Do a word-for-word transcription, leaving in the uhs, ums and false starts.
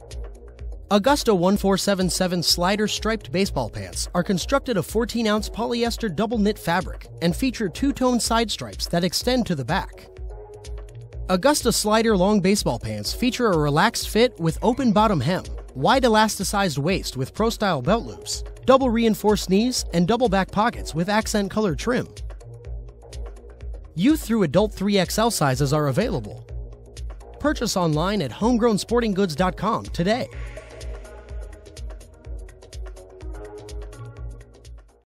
Augusta fourteen seventy-seven Slider striped baseball pants are constructed of fourteen ounce polyester double knit fabric and feature two-tone side stripes that extend to the back. Augusta Slider long baseball pants feature a relaxed fit with open bottom hem, wide elasticized waist with pro-style belt loops, double reinforced knees, and double back pockets with accent color trim. Youth through adult three X L sizes are available. Purchase online at homegrown sporting goods dot com today.